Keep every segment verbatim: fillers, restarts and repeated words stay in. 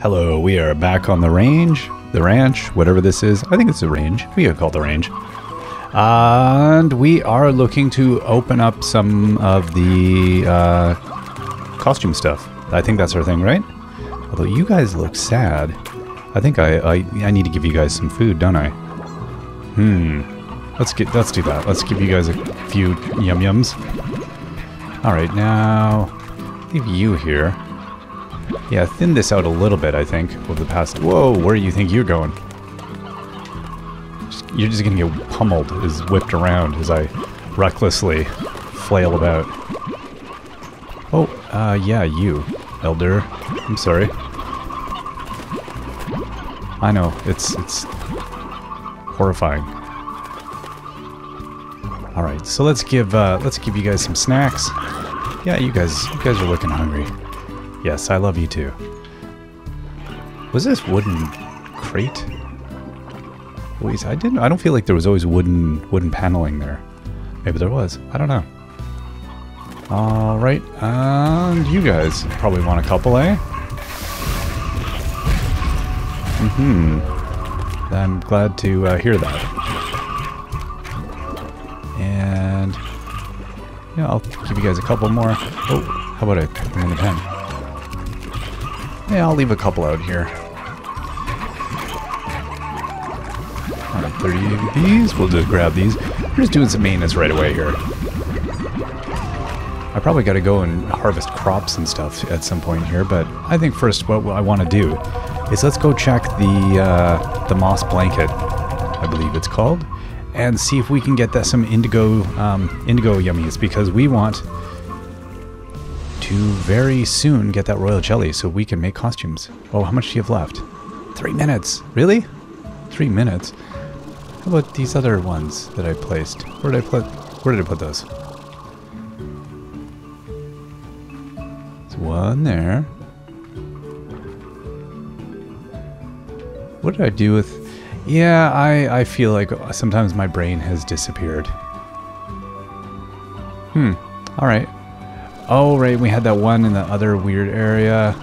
Hello, we are back on the range, the ranch, whatever this is. I think it's the range. We could call it the range. And we are looking to open up some of the uh, costume stuff. I think that's our thing, right? Although you guys look sad. I think I, I I need to give you guys some food, don't I? Hmm. Let's get let's do that. Let's give you guys a few yum yums. All right, now leave you here. Yeah, thin this out a little bit, I think, over the past... Whoa, where do you think you're going? Just, you're just going to get pummeled, is whipped around as I recklessly flail about. Oh, uh, yeah, you, Elder. I'm sorry. I know, it's, it's horrifying. Alright, so let's give, uh, let's give you guys some snacks. Yeah, you guys, you guys are looking hungry. Yes, I love you too. Was this wooden crate? Wait, I didn't. I don't feel like there was always wooden wooden paneling there. Maybe there was. I don't know. All right, and you guys probably want a couple, eh? Mm-hmm. I'm glad to uh, hear that. And yeah, I'll give you guys a couple more. Oh, how about I put them in the pen? Yeah, I'll leave a couple out here. Alright, thirty of these. We'll just grab these. We're just doing some maintenance right away here. I probably got to go and harvest crops and stuff at some point here, but I think first what I want to do is let's go check the uh, the moss blanket, I believe it's called, and see if we can get that some indigo um, indigo yummies, because we want to very soon get that royal jelly so we can make costumes. Oh, how much do you have left? Three minutes. Really? Three minutes? How about these other ones that I placed? Where did I put where did I put those? There's one there. What did I do with... Yeah, I, I feel like sometimes my brain has disappeared. Hmm. Alright. Oh, right, we had that one in the other weird area.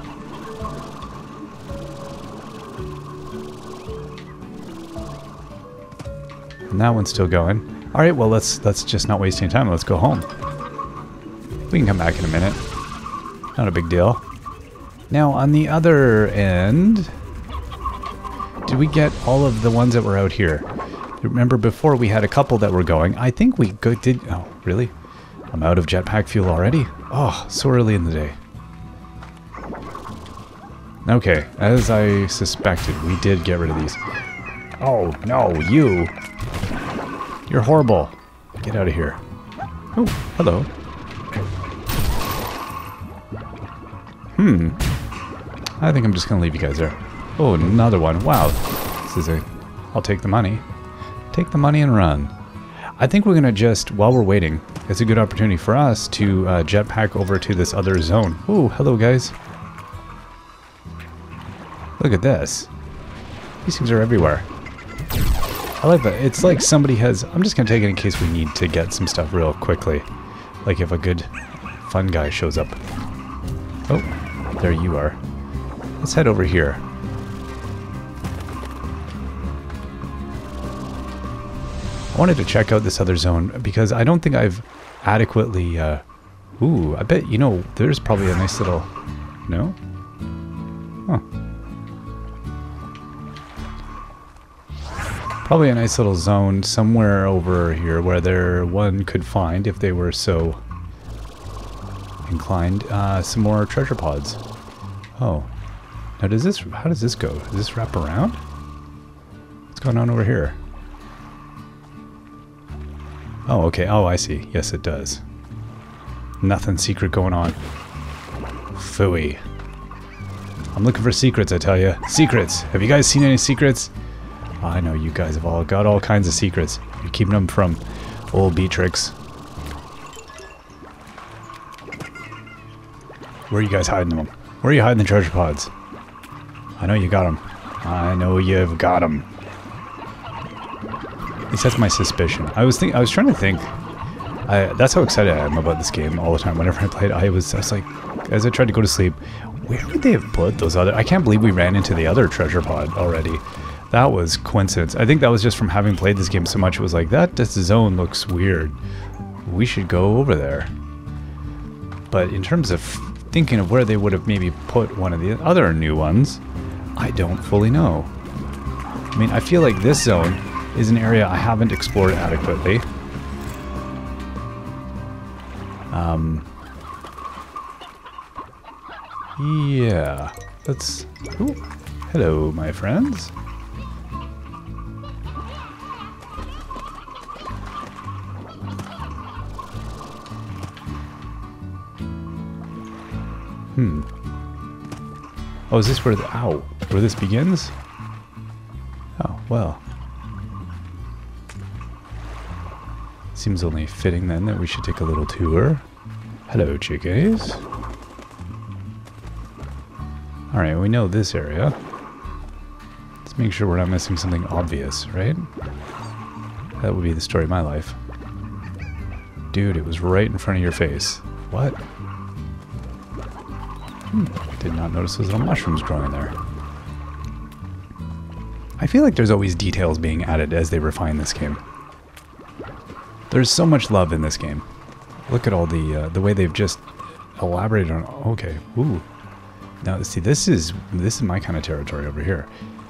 And that one's still going. All right, well, let's let's just not waste any time. Let's go home. We can come back in a minute. Not a big deal. Now, on the other end, did we get all of the ones that were out here? Remember, before we had a couple that were going. I think we go, did... Oh, really? I'm out of jetpack fuel already? Oh, so early in the day. Okay, as I suspected, we did get rid of these. Oh, no, you! You're horrible. Get out of here. Oh, hello. Hmm. I think I'm just gonna leave you guys there. Oh, another one. Wow. This is a... I'll take the money. Take the money and run. I think we're gonna just, while we're waiting, it's a good opportunity for us to uh, jetpack over to this other zone. Oh, hello guys. Look at this. These things are everywhere. I like that. It's like somebody has... I'm just gonna take it in case we need to get some stuff real quickly. Like if a good fun guy shows up. Oh, there you are. Let's head over here. I wanted to check out this other zone because I don't think I've adequately... Uh, ooh, I bet, you know, there's probably a nice little... No? Huh. Probably a nice little zone somewhere over here where there one could find, if they were so inclined, uh, some more treasure pods. Oh. Now does this... How does this go? Does this wrap around? What's going on over here? Oh, okay. Oh, I see. Yes, it does. Nothing secret going on. Phooey. I'm looking for secrets, I tell you. Secrets! Have you guys seen any secrets? Oh, I know you guys have all got all kinds of secrets. You're keeping them from old Beatrix. Where are you guys hiding them? Where are you hiding the treasure pods? I know you got them. I know you've got them. At least that's my suspicion. I was think I was trying to think. I, that's how excited I am about this game all the time. Whenever I play it, I was, I was like, as I tried to go to sleep, Where would they have put those other... I can't believe we ran into the other treasure pod already. That was coincidence. I think that was just from having played this game so much. It was like, that this zone looks weird. We should go over there. But in terms of thinking of where they would have maybe put one of the other new ones, I don't fully know. I mean, I feel like this zone is an area I haven't explored adequately. Um... Yeah, let's... Ooh, hello, my friends. Hmm. Oh, is this where the... Ow. Where this begins? Oh, well. Seems only fitting then that we should take a little tour. Hello, chickies. Alright, we know this area. Let's make sure we're not missing something obvious, right? That would be the story of my life. Dude, it was right in front of your face. What? Hmm, did not notice those little mushrooms growing in there. I feel like there's always details being added as they refine this game. There's so much love in this game. Look at all the uh, the way they've just elaborated on... Okay, ooh. Now, see, this is this is my kind of territory over here.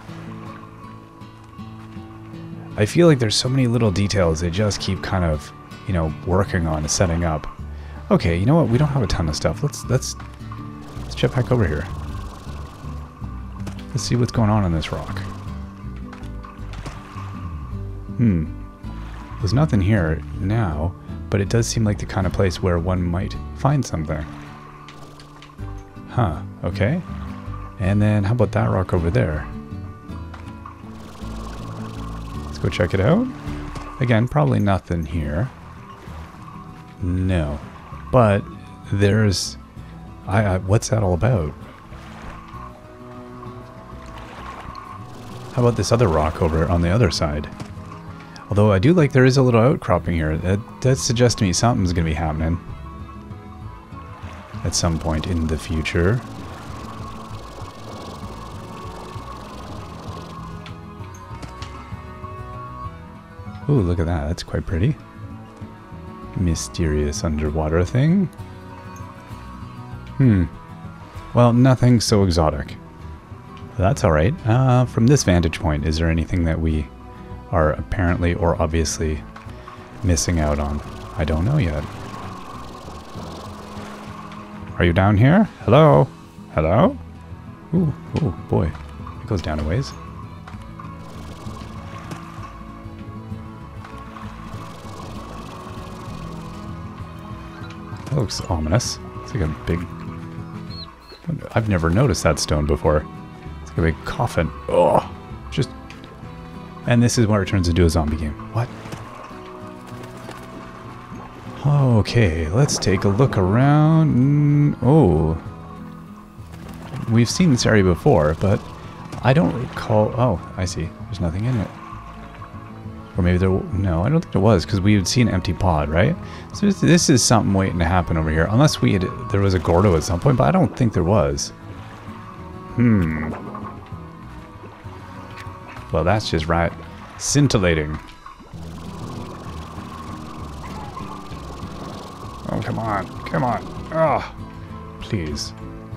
I feel like there's so many little details they just keep kind of, you know, working on, setting up. Okay, you know what? We don't have a ton of stuff. Let's let's let's jet back over here. Let's see what's going on in this rock. Hmm. There's nothing here now, but it does seem like the kind of place where one might find something. Huh, okay. And then how about that rock over there? Let's go check it out. Again, probably nothing here. No. But there's... I, I what's that all about? How about this other rock over on the other side? Although I do like there is a little outcropping here. That, that suggests to me something's going to be happening. At some point in the future. Ooh, look at that. That's quite pretty. Mysterious underwater thing. Hmm. Well, nothing so exotic. That's alright. Uh, from this vantage point, is there anything that we are apparently or obviously missing out on? I don't know yet. Are you down here? Hello? Hello? Ooh, ooh, boy. It goes down a ways. That looks ominous. It's like a big... I've never noticed that stone before. It's like a big coffin. Oh, just... And this is where it turns into a zombie game. What? Okay, let's take a look around. Oh. We've seen this area before, but I don't recall... Oh, I see. There's nothing in it. Or maybe there... No, I don't think there was, because we had seen an empty pod, right? So this, this is something waiting to happen over here. Unless we had... There was a Gordo at some point, but I don't think there was. Hmm. Well, that's just right. Scintillating. Oh, come on. Come on. Ah, oh, please.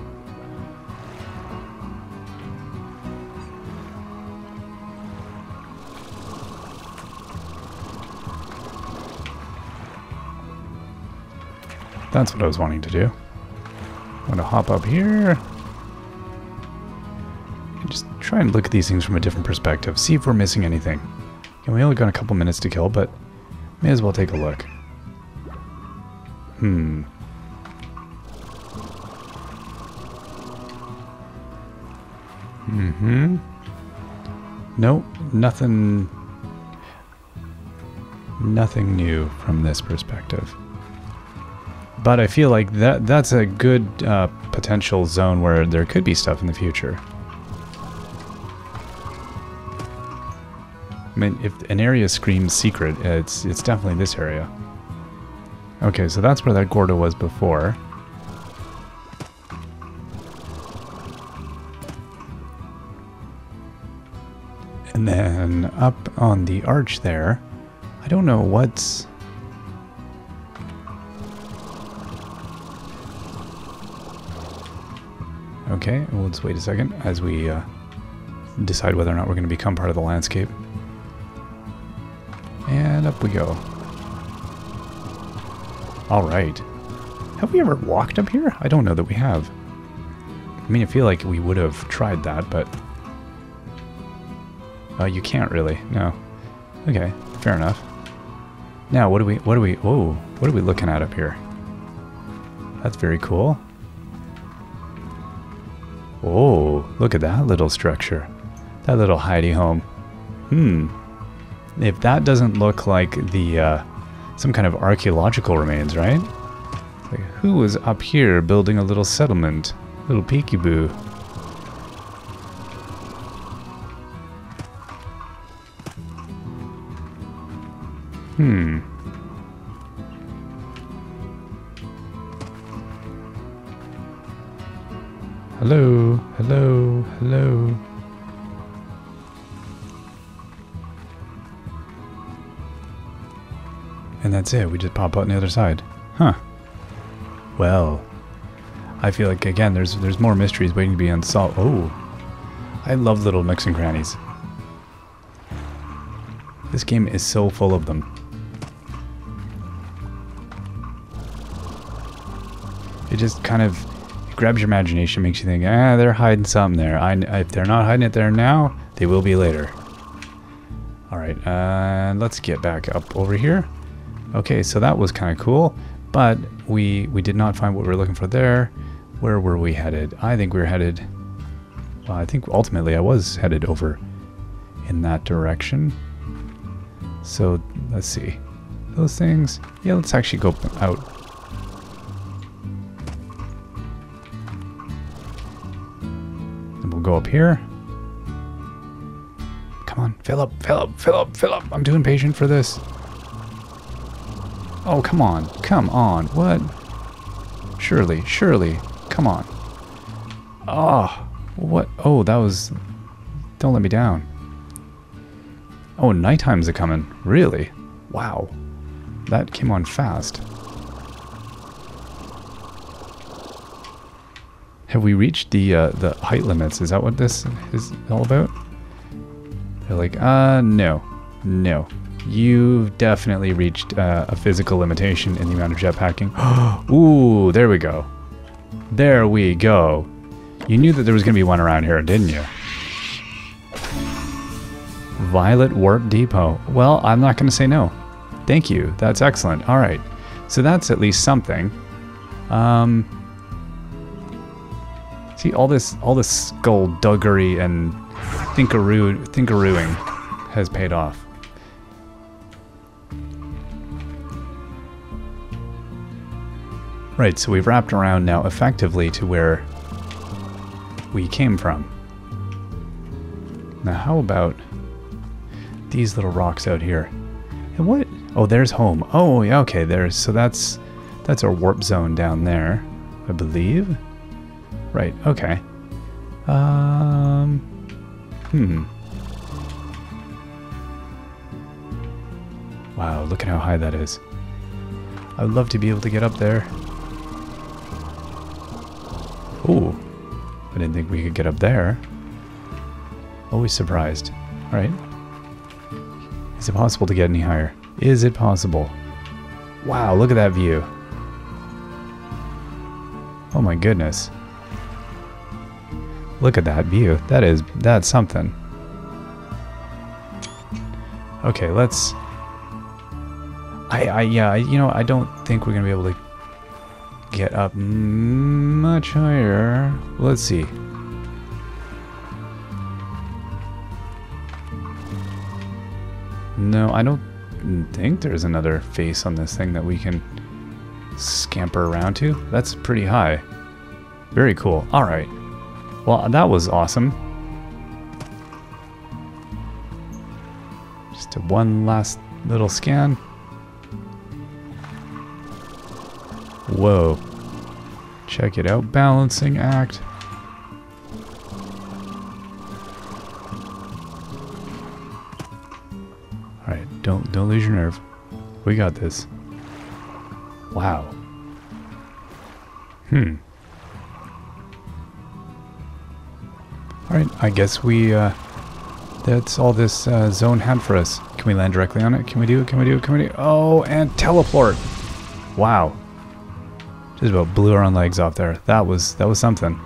That's what I was wanting to do. I'm going to hop up here. And just try and look at these things from a different perspective. See if we're missing anything. And we only got a couple minutes to kill, but may as well take a look. Hmm. Mm-hmm. Nope, nothing... Nothing new from this perspective. But I feel like that that's a good uh, potential zone where there could be stuff in the future. I mean, if an area screams secret, it's it's definitely this area. Okay, so that's where that Gordo was before. And then up on the arch there, I don't know what's... Okay, we'll just wait a second as we uh, decide whether or not we're going to become part of the landscape. And up we go. Alright. Have we ever walked up here? I don't know that we have. I mean, I feel like we would have tried that, but... Uh, you can't really, no. Okay, fair enough. Now, what do we, what do we, oh, what are we looking at up here? That's very cool. Oh, look at that little structure. That little hidey home. Hmm. If that doesn't look like the, uh, some kind of archaeological remains, right? Like, who was up here building a little settlement? Little peekaboo. Hmm. Hello, hello, hello. And that's it, we just pop out on the other side. Huh. Well, I feel like, again, there's there's more mysteries waiting to be unsolved. Oh, I love little nooks and crannies. This game is so full of them. It just kind of it grabs your imagination, makes you think, ah, they're hiding something there. I, if they're not hiding it there now, they will be later. Alright, uh, let's get back up over here. Okay, so that was kind of cool, but we, we did not find what we were looking for there. Where were we headed? I think we were headed... Well, I think ultimately I was headed over in that direction. So, let's see. Those things... Yeah, let's actually go out. And we'll go up here. Come on, fill up, fill up, fill up, fill up. I'm too impatient for this. Oh, come on. Come on. What? Surely, surely. Come on. Oh, what? Oh, that was... Don't let me down. Oh, night times are coming. Really? Wow. That came on fast. Have we reached the uh, the height limits? Is that what this is all about? They're like, uh, no. No. You've definitely reached uh, a physical limitation in the amount of jetpacking. Ooh, there we go. There we go. You knew that there was going to be one around here, didn't you? Violet Warp Depot. Well, I'm not going to say no. Thank you. That's excellent. All right. So that's at least something. Um, see, all this all this skullduggery and thinkaroo, thinkarooing has paid off. Right, so we've wrapped around now effectively to where we came from. Now how about these little rocks out here? And what? Oh, there's home. Oh, yeah, okay, there's, so that's, that's our warp zone down there, I believe. Right, okay. Um, hmm. Wow, look at how high that is. I would love to be able to get up there. Ooh, I didn't think we could get up there. Always surprised. Alright. Is it possible to get any higher? Is it possible? Wow, look at that view. Oh my goodness. Look at that view. That is, that's something. Okay, let's... I, I, yeah, I, you know, I don't think we're going to be able to get up much higher. Let's see. No, I don't think there's another face on this thing that we can scamper around to. That's pretty high. Very cool. All right. Well, that was awesome. Just a one last little scan. Whoa. Check it out. Balancing act. Don't don't lose your nerve. We got this. Wow. Hmm. All right. I guess we. Uh, that's all this uh, zone had for us. Can we land directly on it? Can we do it? Can we do it? Can we do it? Oh, and teleport. Wow. Just about blew our own legs off there. That was that was something.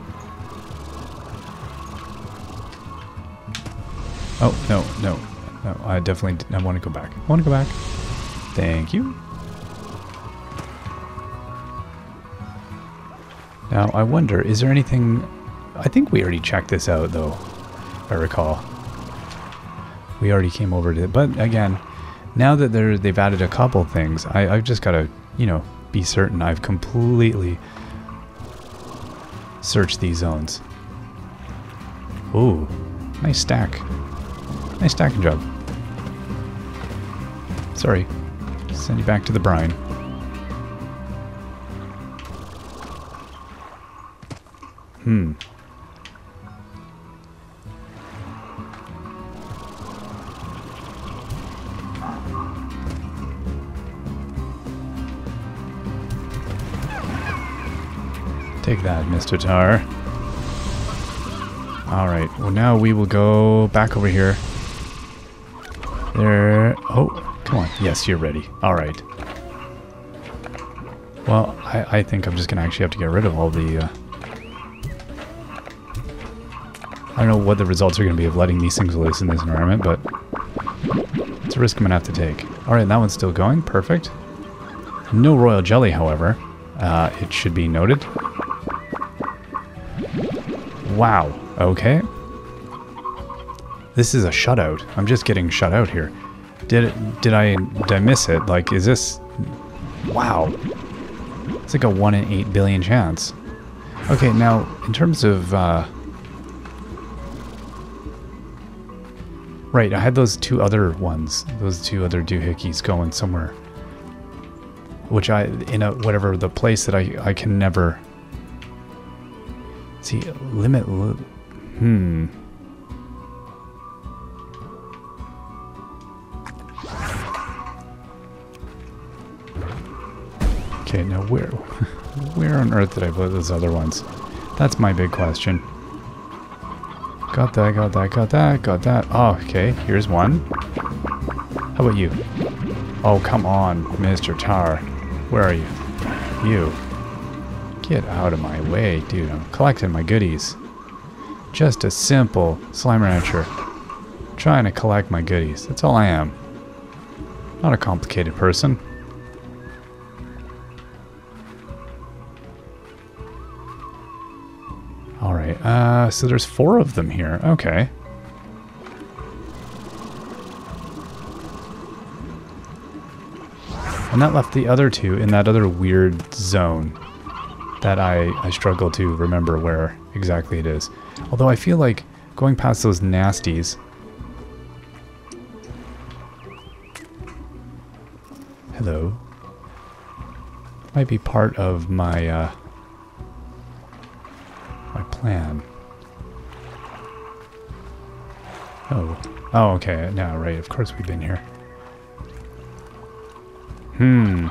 Oh no no no! I definitely I want to go back. I want to go back. Thank you. Now I wonder, is there anything? I think we already checked this out though, if I recall. We already came over to it, but again, now that they're they've added a couple things, I I've just got to you know be certain I've completely searched these zones. Ooh, nice stack. Nice stacking job. Sorry. Send you back to the brine. Hmm. Take that, Mister Tar. Alright, well now we will go back over here. There. Oh, come on. Yes, you're ready. Alright. Well, I, I think I'm just going to actually have to get rid of all the... Uh, I don't know what the results are going to be of letting these things loose in this environment, but it's a risk I'm going to have to take. Alright, that one's still going. Perfect. No royal jelly, however. Uh, it should be noted. Wow. Okay. This is a shutout. I'm just getting shut out here. Did it, did I did I miss it? Like, is this... Wow. It's like a one in eight billion chance. Okay, now, in terms of... Uh, right, I had those two other ones. Those two other doohickeys going somewhere. Which I... In a... Whatever, the place that I, I can never... See, limit... Li hmm... Okay, now where, where on earth did I put those other ones? That's my big question. Got that, got that, got that, got that. Oh, okay, here's one. How about you? Oh, come on, Mister Tar. Where are you? You. Get out of my way, dude. I'm collecting my goodies. Just a simple slime rancher. Trying to collect my goodies. That's all I am. Not a complicated person. Alright, uh, so there's four of them here. Okay. And that left the other two in that other weird zone that I, I struggle to remember where exactly it is. Although I feel like going past those nasties... Hello. Might be part of my, uh... my plan. Oh. Oh, okay. No, right. Of course we've been here. Hmm.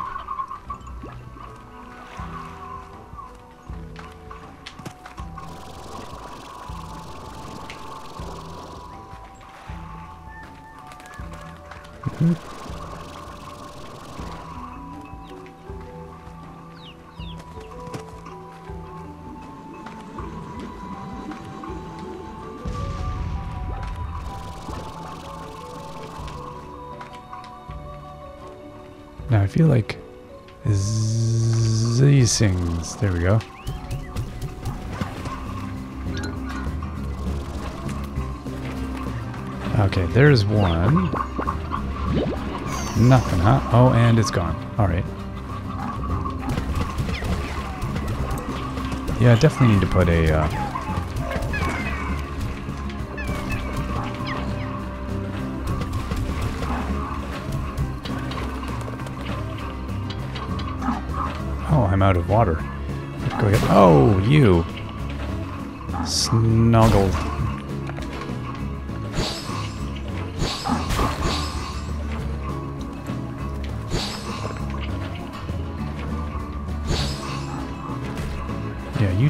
Mm-hmm. Now I feel like these things, there we go. Okay, there's one. Nothing, huh? Oh, and it's gone. Alright. Yeah, I definitely need to put a... Uh, Oh, I'm out of water. Go get, oh, you. Snuggled.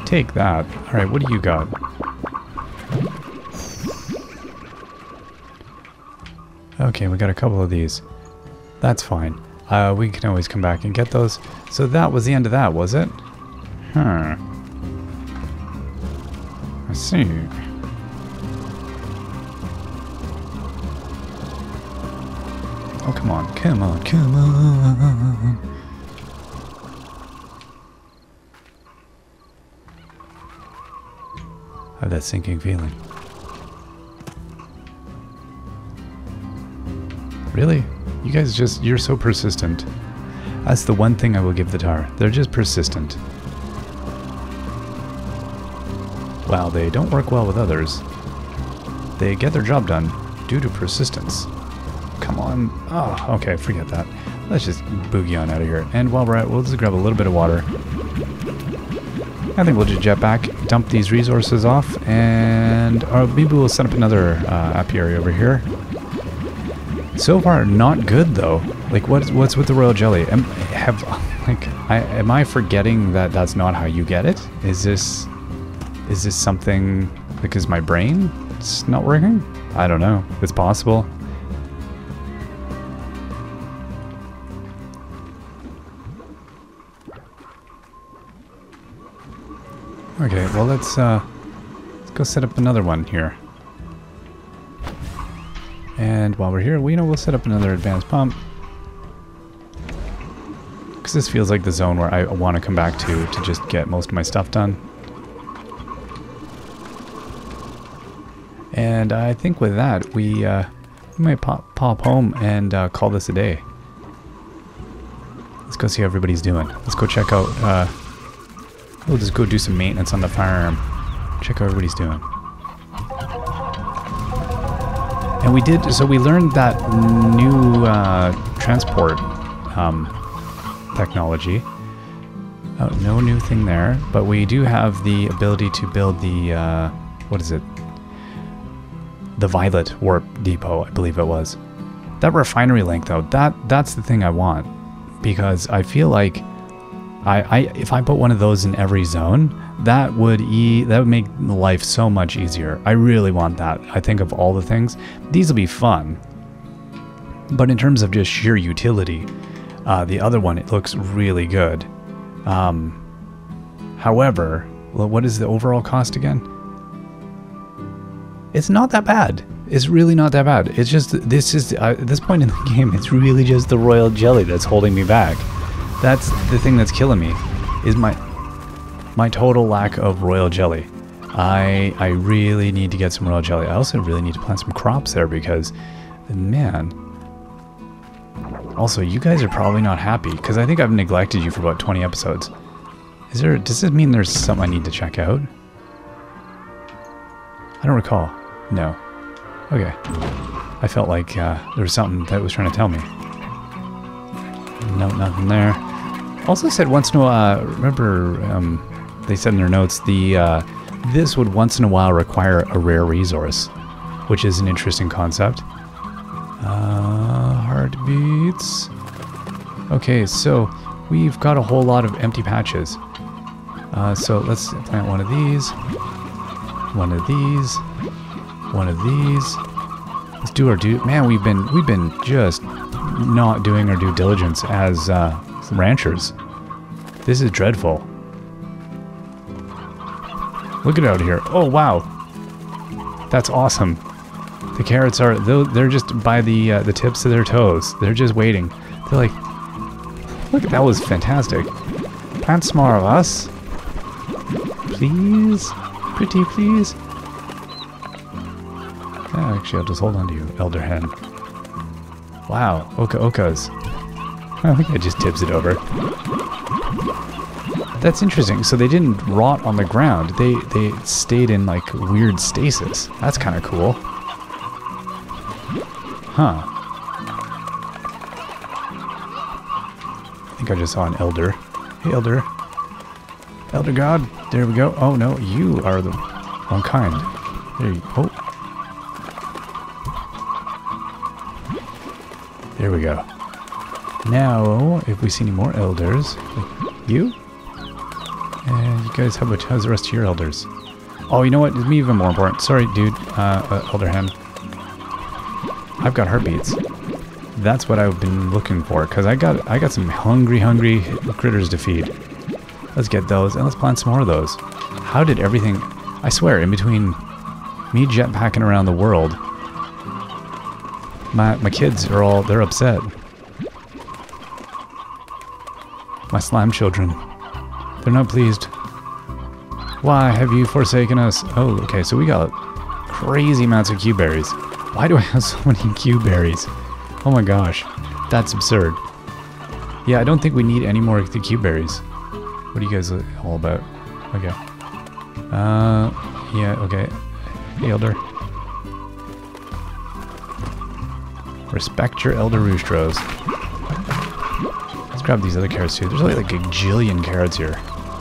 Take that. Alright, what do you got? Okay, we got a couple of these. That's fine. Uh, we can always come back and get those. So that was the end of that, was it? Huh. I see. Oh, come on, come on, come on. I have that sinking feeling. Really? You guys just, you're so persistent. That's the one thing I will give the tower. They're just persistent. While they don't work well with others, they get their job done due to persistence. Come on. Oh, okay, forget that. Let's just boogie on out of here. And while we're at, we'll just grab a little bit of water. I think we'll just jet back, dump these resources off, and or maybe we'll set up another uh, apiary over here. So far, not good though. Like, what's what's with the royal jelly? Am, have like, I am I forgetting that that's not how you get it? Is this is this something because my brain is not working? I don't know. It's possible. Okay, well let's uh, let's go set up another one here. And while we're here, we know we'll set up another advanced pump. Because this feels like the zone where I want to come back to to just get most of my stuff done. And I think with that, we, uh, we might pop, pop home and uh, call this a day. Let's go see how everybody's doing. Let's go check out... Uh, we'll just go do some maintenance on the farm. Check how everybody's doing. And we did, so we learned that new uh, transport um, technology. Oh, no new thing there, but we do have the ability to build the, uh, what is it? The Violet Warp Depot, I believe it was. That refinery link though, that that's the thing I want. Because I feel like I, I if I put one of those in every zone, that would e that would make life so much easier. I really want that. I think of all the things, these will be fun. But in terms of just sheer utility, uh, the other one, it looks really good. Um, however, well, what is the overall cost again? It's not that bad. It's really not that bad. It's just, this is, uh, at this point in the game, it's really just the royal jelly that's holding me back. That's the thing that's killing me, is my my total lack of royal jelly. I I really need to get some royal jelly. I also really need to plant some crops there because, man. Also, you guys are probably not happy because I think I've neglected you for about twenty episodes. Is there, does this mean there's something I need to check out? I don't recall. No. Okay. I felt like uh, there was something that was trying to tell me. No, nothing there. Also said once in a while, uh, remember um, they said in their notes, the uh, this would once in a while require a rare resource, which is an interesting concept. Uh, heartbeats. Okay, so we've got a whole lot of empty patches. Uh, so let's plant one of these. One of these, one of these. Let's do our due. Man, we've been we've been just not doing our due diligence as uh, ranchers. This is dreadful. Look at it out here. Oh wow, that's awesome. The carrots are they're just by the uh, the tips of their toes. They're just waiting. They're like, look, that was fantastic. Plant some more of us, please. Pretty please. Yeah, actually, I'll just hold on to you, Elder Hen. Wow, Oka Okas. I think I just tips it over. That's interesting. So they didn't rot on the ground. They they stayed in like weird stasis. That's kind of cool. Huh. I think I just saw an elder. Hey, Elder. Elder God, there we go. Oh no, you are the wrong kind. There you go. Oh. There we go. Now, if we see any more elders, like you, And you guys, how about, how's the rest of your elders? Oh, you know what? It's me even more important. Sorry, dude. Uh, uh, elder hen. I've got heartbeats. That's what I've been looking for, because I got I got some hungry, hungry critters to feed. Let's get those, and let's plant some more of those. How did everything... I swear, in between me jetpacking around the world, my, my kids are all... they're upset. My slime children. They're not pleased. Why have you forsaken us? Oh, okay, so we got crazy amounts of Q-berries. Why do I have so many Q-berries? Oh my gosh, that's absurd. Yeah, I don't think we need any more of the Q-berries. What are you guys all about? Okay. Uh, yeah, okay. Hey, elder. Respect your elder roostros. Let's grab these other carrots too. There's only like a jillion carrots here.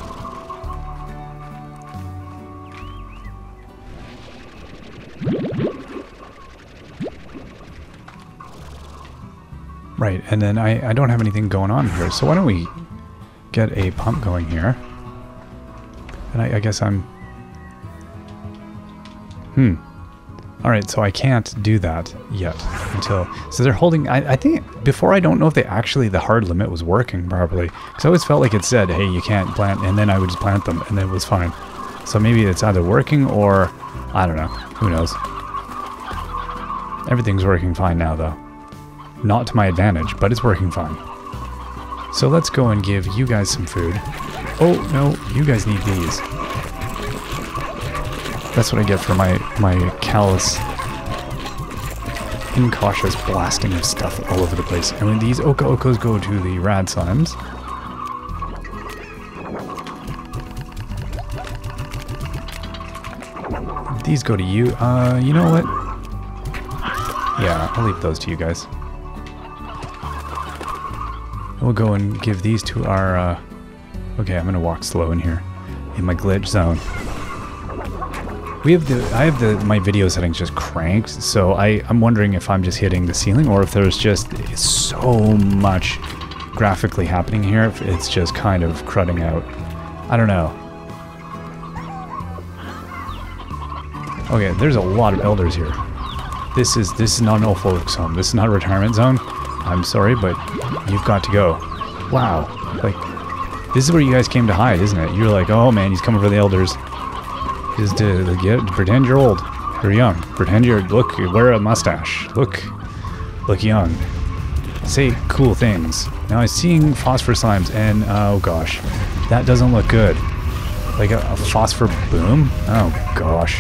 Right, and then I, I don't have anything going on here, so why don't we get a pump going here? And I, I guess I'm... Hmm. Alright, so I can't do that yet until... So they're holding... I, I think... Before, I don't know if they actually... The hard limit was working properly. Because I always felt like it said, hey, you can't plant, and then I would just plant them, and then it was fine. So maybe it's either working or... I don't know. Who knows? Everything's working fine now, though. Not to my advantage, but it's working fine. So let's go and give you guys some food. Oh, no, you guys need these. That's what I get for my, my callous, incautious blasting of stuff all over the place. And when these Oka Okos go to the rad slimes... These go to you. Uh, you know what? Yeah, I'll leave those to you guys. We'll go and give these to our, uh... Okay, I'm gonna walk slow in here. In my glitch zone. We have the... I have the... My video settings just cranked, so I, I'm wondering if I'm just hitting the ceiling or if there's just so much graphically happening here, if it's just kind of crudding out. I don't know. Okay, there's a lot of elders here. This is... This is not an old folks home. This is not a retirement zone. I'm sorry, but you've got to go. Wow. Like, this is where you guys came to hide, isn't it? You're like, oh man, he's coming for the elders. Just to like, get, pretend you're old. You're young. Pretend you're, look, you wear a mustache. Look, look young. Say cool things. Now I'm seeing phosphor slimes, and oh gosh, that doesn't look good. Like a, a phosphor boom? Oh gosh.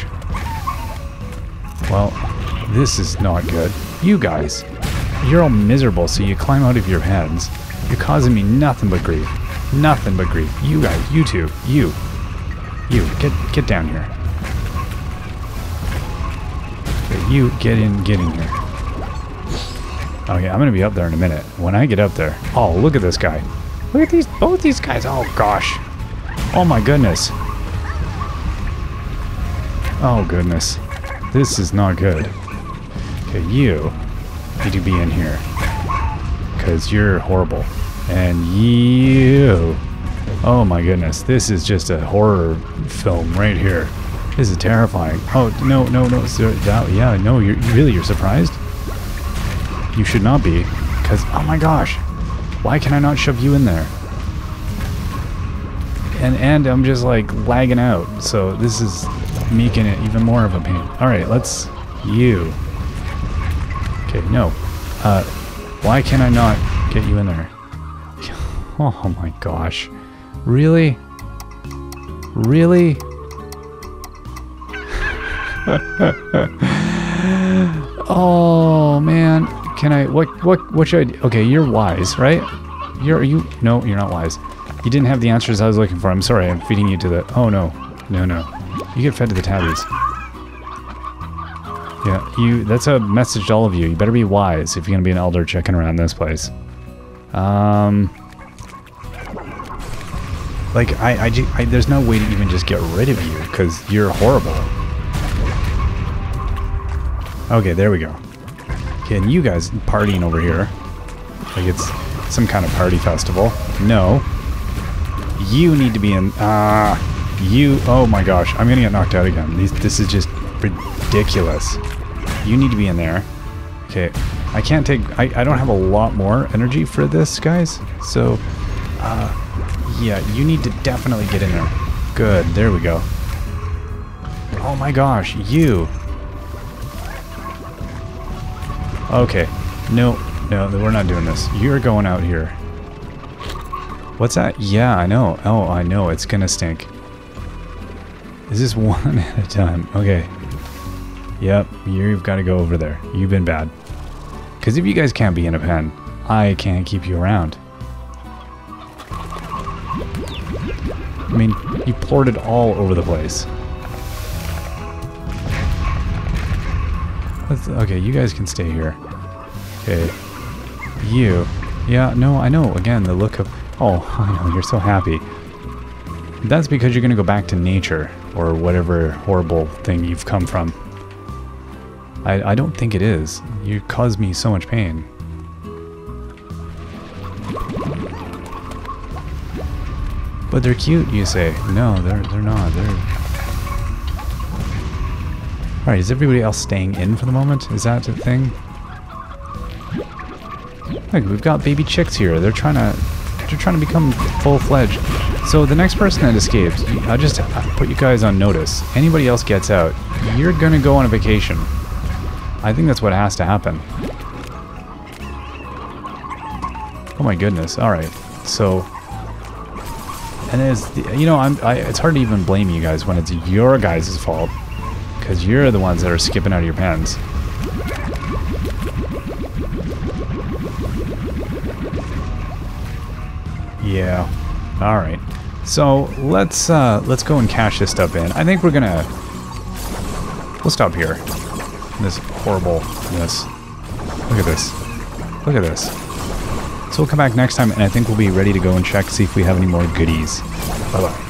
Well, this is not good. You guys. You're all miserable, so you climb out of your heads. You're causing me nothing but grief. Nothing but grief. You guys, you two, you. You, get get down here. Okay, you, get in, get in here. Okay, I'm gonna be up there in a minute. When I get up there... Oh, look at this guy. Look at these, both these guys. Oh, gosh. Oh, my goodness. Oh, goodness. This is not good. Okay, you... need to be in here because you're horrible, and you, oh my goodness, this is just a horror film right here. This is terrifying. Oh no, no, no, so that, yeah, no, you're really, you're surprised? You should not be, because oh my gosh, why can I not shove you in there? And and I'm just like lagging out, so this is making it even more of a pain. All right, let's you. Okay, no. Uh, why can I not get you in there? Oh my gosh. Really? Really? Oh man. Can I, what, what, what should I do? Okay, you're wise, right? You're, you, no, you're not wise. You didn't have the answers I was looking for. I'm sorry, I'm feeding you to the, oh no. No, no. You get fed to the tabbies. Yeah, you, that's a message to all of you. You better be wise if you're going to be an elder checking around this place. Um... Like, I, I, I, there's no way to even just get rid of you, because you're horrible. Okay, there we go. Okay, and you guys partying over here. Like it's some kind of party festival. No. You need to be in. Ah, uh, you. Oh my gosh, I'm gonna get knocked out again. These, this is just ridiculous. You need to be in there. Okay, I can't take. I, I don't have a lot more energy for this, guys. So, uh, yeah, you need to definitely get in there. Good. There we go. Oh my gosh, you. Okay. No, no, we're not doing this. You're going out here. What's that? Yeah, I know. Oh, I know. It's gonna stink. Is this one at a time? Okay. Yep, you've got to go over there. You've been bad. Because if you guys can't be in a pen, I can't keep you around. I mean, you poured it all over the place. Let's, okay, you guys can stay here. Okay. You. Yeah, no, I know. Again, the look of... Oh, I know, you're so happy. That's because you're going to go back to nature, or whatever horrible thing you've come from. I, I don't think it is. You cause me so much pain. But they're cute, you say. No, they're, they're not. They're... Alright, is everybody else staying in for the moment? Is that the thing? Look, we've got baby chicks here. They're trying to... They're trying to become full-fledged. So the next person that escapes, I'll just put you guys on notice. Anybody else gets out, you're gonna go on a vacation. I think that's what has to happen. Oh my goodness. All right. So, and as you know, I'm. I, it's hard to even blame you guys when it's your guys' fault, because you're the ones that are skipping out of your pens. Yeah. All right. So let's uh, let's go and cash this stuff in. I think we're gonna. We'll stop here. This horribleness. Look at this. Look at this. So we'll come back next time, and I think we'll be ready to go and check, see if we have any more goodies. Bye-bye.